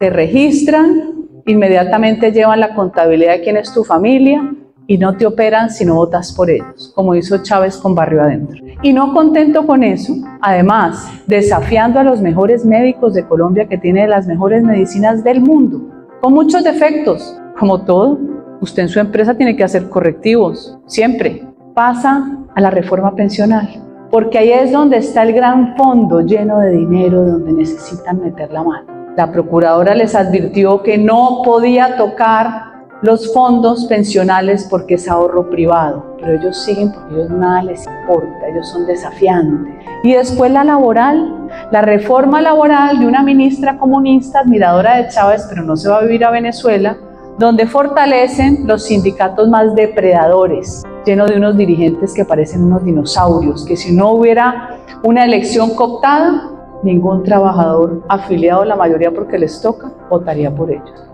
te registran, inmediatamente llevan la contabilidad de quién es tu familia y no te operan si no votas por ellos, como hizo Chávez con Barrio Adentro. Y no contento con eso, además, desafiando a los mejores médicos de Colombia, que tiene las mejores medicinas del mundo, con muchos defectos, como todo, usted en su empresa tiene que hacer correctivos, siempre. Pasa a la reforma pensional, porque ahí es donde está el gran fondo lleno de dinero donde necesitan meter la mano. La procuradora les advirtió que no podía tocar los fondos pensionales porque es ahorro privado, pero ellos siguen porque a ellos nada les importa, ellos son desafiantes. Y después la laboral, la reforma laboral de una ministra comunista admiradora de Chávez, pero no se va a vivir a Venezuela, donde fortalecen los sindicatos más depredadores, lleno de unos dirigentes que parecen unos dinosaurios, que si no hubiera una elección cooptada, ningún trabajador afiliado, la mayoría porque les toca, votaría por ellos.